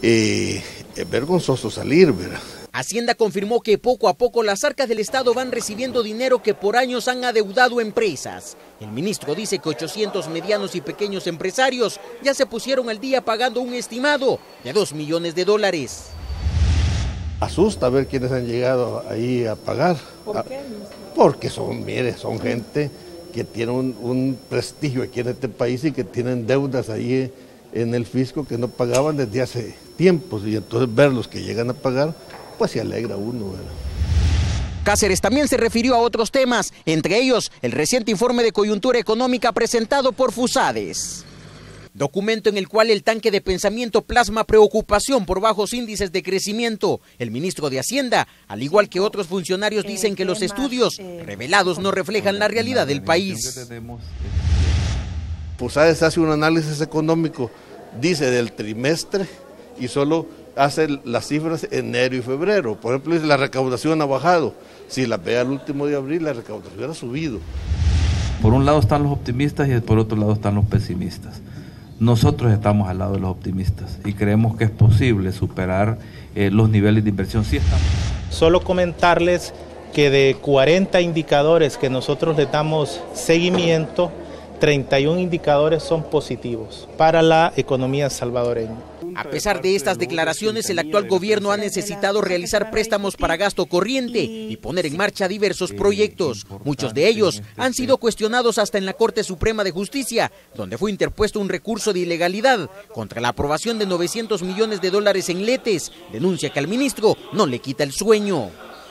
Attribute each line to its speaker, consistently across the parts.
Speaker 1: Es vergonzoso salir, ¿verdad?
Speaker 2: Hacienda confirmó que poco a poco las arcas del Estado van recibiendo dinero que por años han adeudado empresas. El ministro dice que 800 medianos y pequeños empresarios ya se pusieron al día pagando un estimado de $2 millones.
Speaker 1: Asusta ver quiénes han llegado ahí a pagar.
Speaker 2: ¿Por qué?
Speaker 1: Porque son gente que tiene un prestigio aquí en este país y que tienen deudas ahí en el fisco que no pagaban desde hace tiempos, y entonces verlos que llegan a pagar, pues se alegra uno, ¿verdad?
Speaker 2: Cáceres también se refirió a otros temas, entre ellos el reciente informe de coyuntura económica presentado por FUSADES. Documento en el cual el tanque de pensamiento plasma preocupación por bajos índices de crecimiento. El ministro de Hacienda, al igual que otros funcionarios, dicen que los estudios revelados no reflejan la realidad del país.
Speaker 1: FUSADES hace un análisis económico, dice del trimestre, y solo hace las cifras enero y febrero. Por ejemplo, dice la recaudación ha bajado. Si la ve al último de abril, la recaudación ha subido.
Speaker 3: Por un lado están los optimistas y por otro lado están los pesimistas. Nosotros estamos al lado de los optimistas y creemos que es posible superar los niveles de inversión. Sí estamos.
Speaker 4: Solo comentarles que de 40 indicadores que nosotros le damos seguimiento, 31 indicadores son positivos para la economía salvadoreña.
Speaker 2: A pesar de estas declaraciones, el actual gobierno ha necesitado realizar préstamos para gasto corriente y poner en marcha diversos proyectos. Muchos de ellos han sido cuestionados hasta en la Corte Suprema de Justicia, donde fue interpuesto un recurso de ilegalidad contra la aprobación de $900 millones en letes. Denuncia que al ministro no le quita el sueño.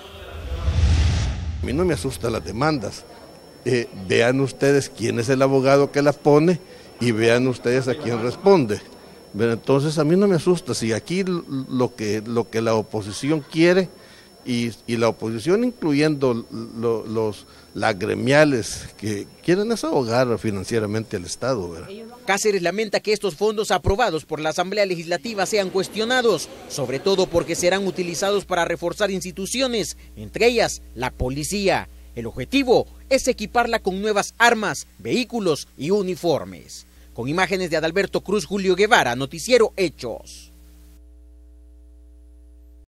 Speaker 1: A mí no me asustan las demandas. Vean ustedes quién es el abogado que las pone y vean ustedes a quién responde. Entonces a mí no me asusta, si aquí lo que la oposición quiere, y la oposición incluyendo las gremiales que quieren es ahogar financieramente al Estado, ¿verdad?
Speaker 2: Cáceres lamenta que estos fondos aprobados por la Asamblea Legislativa sean cuestionados, sobre todo porque serán utilizados para reforzar instituciones, entre ellas la policía. El objetivo es equiparla con nuevas armas, vehículos y uniformes. Con imágenes de Adalberto Cruz, Julio Guevara, Noticiero Hechos.